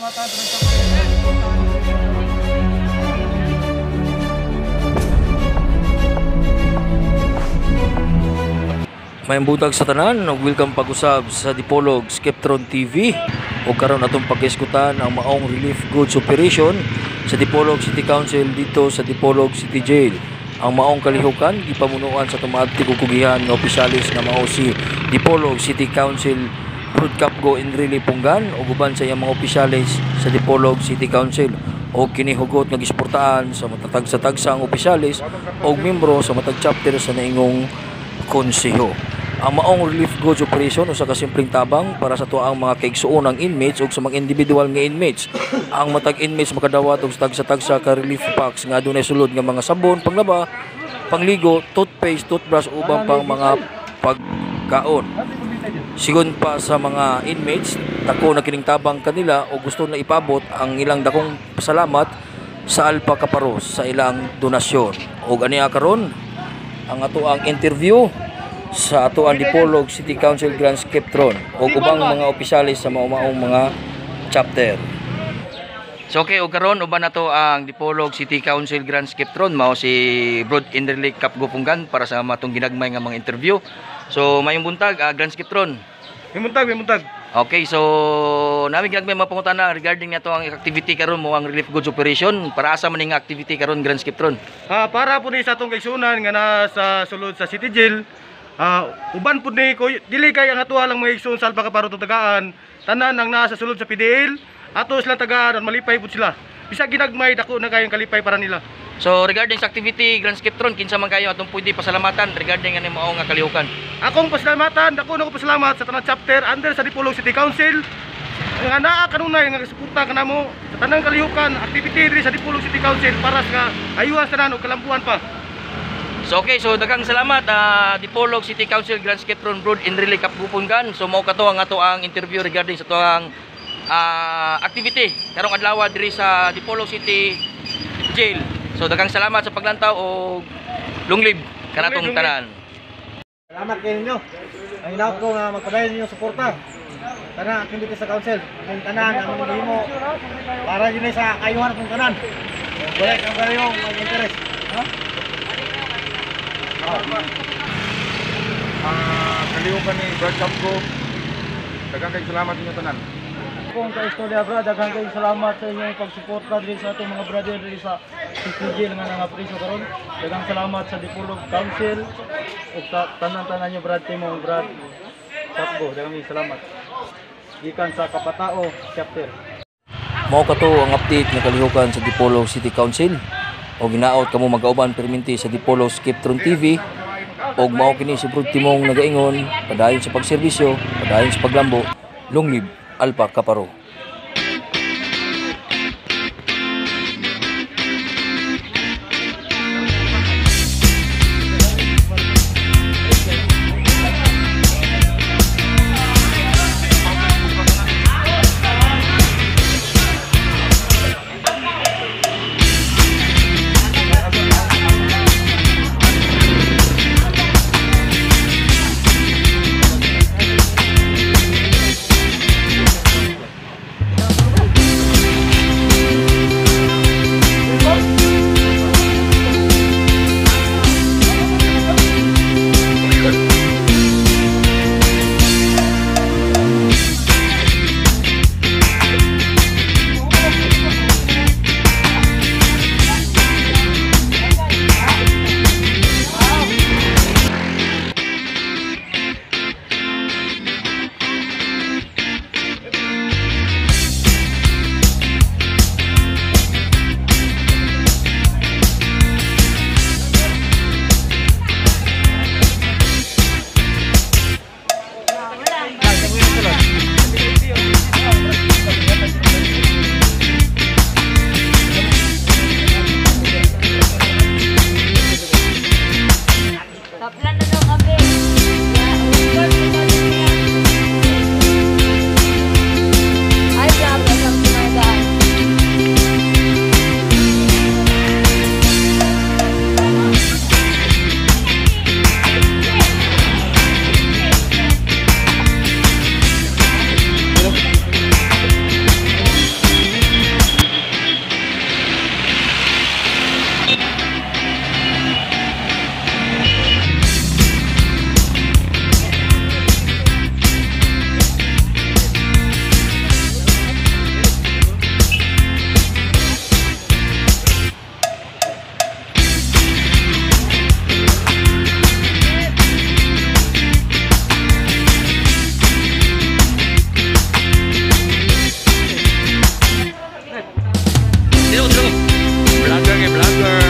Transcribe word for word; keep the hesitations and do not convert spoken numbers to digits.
May butag sa tanan, welcome pag-usab sa Dipolog Skeptron T V. O karon atong pag-iskutan ang maong relief goods operation sa Dipolog City Council dito sa Dipolog City Jail. Ang maong kalihukan gipamunuan sa tumaadti kukugihan nga opisyalis na mao si Dipolog City Council Brood Capgo Enrile Punggan o guban sa iyang mga opisyalis sa Dipolog City Council o kinihugot nga gisportaan sa matatag sa tagsang opisyalis o membro sa matag chapter sa naingong konseho. Ang maong relief goods operation o sa kasimpleng tabang para sa tuang mga kaigsuon ng inmates o sa mga individual nga inmates. Ang matag inmates makadawat og tagsa-tagsa ka relief packs nga adunay sulod nga mga sabon, panglaba, pangligo, toothpaste, toothbrush ubang pang mga pagkaon. Sigon pa sa mga inmates, dako na kining tabang kanila o gusto na ipabot ang ilang dakong pasalamat sa Alpha Kaparos sa ilang donasyon. O ganiya karon ang ato ang interview sa ato ang Dipolog City Council Grand Skeptron o ubang mga opisyalis sa maumaong mga chapter. So okay, o karon uban nato ang Dipolog City Council Grand Skeptron mao si Brood Enrile Capgo Punggan para sa matong ginagmay nga mga interview. So mayong buntag uh, Grand Skeptron. May muntag, may muntag. Okay, so namin ginagmay mga pangutana regarding nato ang activity karon mo ang relief goods operation. Para asa man ning activity karon Grand Skeptron? Ah, para po ni sa atong kaigsunan nga nasa sulod sa City Jail. Ah, uban pud ni ko dili kay ang atuha lang mga igsoon sa Alpha Kaparos tagaan. Tanan ang nasa sulod sa P D L, ato silang tagaan malipay pud sila. Bisag ginagmay dako na kayong kalipay para nila. So regarding sa activity Grand Skeptron, kinsa man kayo atong pwede pasalamatan regarding ani mao nga kalihukan? Akong pasalamatan, dako na ko pasalamat sa tanang chapter under sa Dipolog City Council. Nga naa kanunay nga suporta kanamo sa tanang kalihukan activity diri sa Dipolog City Council para sa ayuhan sa tanan og kalampuan pa. So okay, so daghang salamat uh, Dipolog City Council Grand Skeptron Brood Enrile Capgo Punggan. So mao kato ang ato ang interview regarding sa tuang uh, activity karong adlaw diri sa Dipolog City Jail. So daghang salamat sa paglantaw o long live kanatong tanan. Salamat kayo ninyo. Ang inaot ko nga magpadayon ninyo suporta. Tanan activity sa council, ang tanan ang mga himo para dinay sa kayuhan ng tanan. Balik ang kayong mag-interest. Ha? Ah, kalihukan ni Brood Capgo. Daghang kay salamat ninyo tanan. Kung ka istorya bro, daghang kayo salamat sa inyong pagsuporta diri sa atong mga brother diri sa City Jail nga nangapriso karon. Daghang salamat sa Dipolog Council ug sa tanan-tanan niyo brad timong Brad Capgo. Daghang salamat. Gikan sa Kapatao chapter. Mao kato ang update nga kalihukan sa Dipolog City Council. O ginaot kamo mag-auban perminti sa Dipolog Skeptron T V og mao kini si Brood timong nagaingon padayon sa pagserbisyo, padayon sa paglambo. Long live Alpha Kaparos. vlogger.